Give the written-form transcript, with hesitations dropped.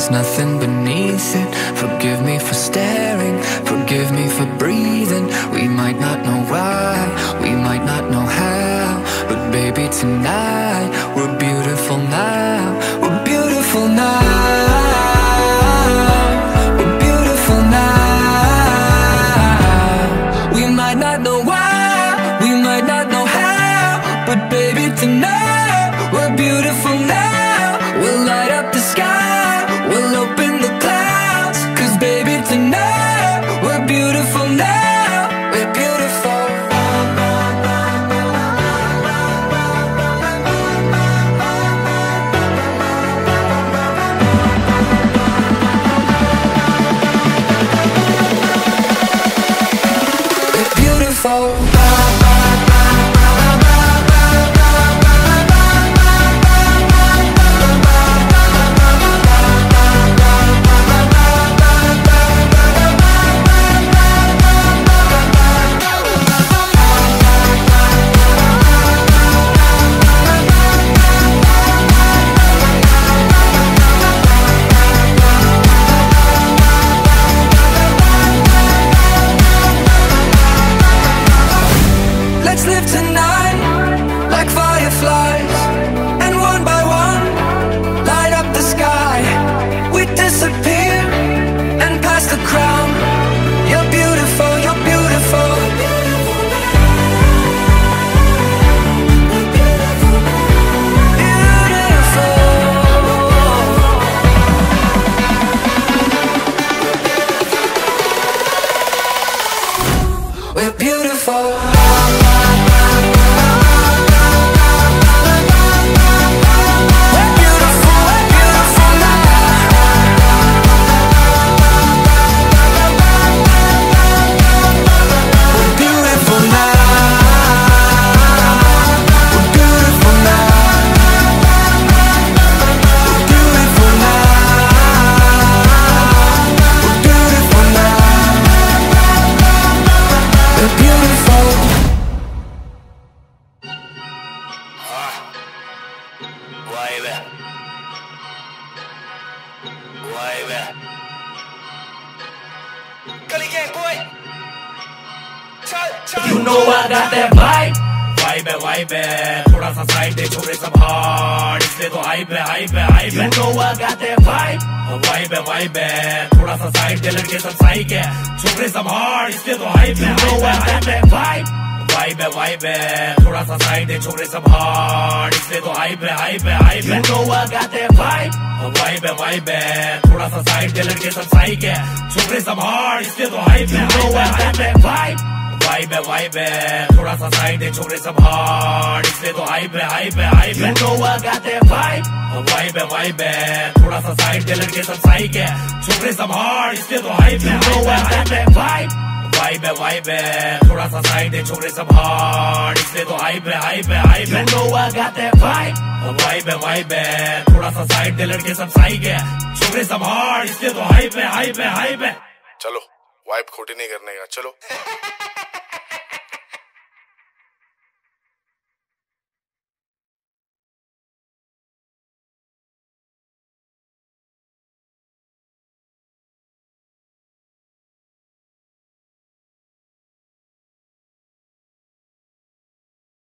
there's nothing beneath it. Forgive me for staring, forgive me for breathing. We might not know why, we might not know how, but baby tonight, we're beautiful now. We're beautiful now. We're beautiful now. We might not know why, we might not know how, but baby tonight, we're beautiful now. We'll light up the sky, we'll open the clouds, 'cause baby tonight, we're beautiful now. We're beautiful. We're beautiful. Let's live tonight like fireflies, and one by one light up the sky. We disappear and pass the crown. You're beautiful, you're beautiful. Beautiful. We're beautiful. Gully Gang, boy. You know I got that vibe. Vibe है, थोड़ा सा side दे छोरे सब hard, इसलिए तो hype है, hype है, hype है. You know I got that vibe. Vibe है, थोड़ा सा साइड दे लड़के सब साइक है, छोरे सब हार्ड, इसलिए तो हाइप है. You know I got that vibe. Vibe है, थोड़ा सा साइड दे छोरे सब हार्ड, इसलिए तो हाइप है, हाइप है, हाइप है. You know I got that vibe. Vibe है, थोड़ा सा साइड दे लड़के सब साइक है, छोरे सब हार्ड, इसलिए तो हाइप है. You know I got that vibe. Vibe है, थोड़ा सा साइड दे छोरे सब हार्ड, इसलिए तो हाइप है, हाइप है, हाइप है. You know I got that vibe. Vibe है, थोड़ा सा साइड दे लड़के सब साइक है, छोरे सब हार्ड, इसलिए तो हाइप है. You know I got that vibe. Vibe है, थोड़ा सा साइड दे छोरे सब हार्ड, इसलिए तो हाइप है, हाइप है, हाइप है. You know I got that vibe. Vibe है, थोड़ा सा साइड दे लड़के सब साइक है, छोरे सब हार्ड, इसलिए तो हाइप है, हाइप है, हाइप है. चलो वाइब खोटी नहीं करने का, चलो.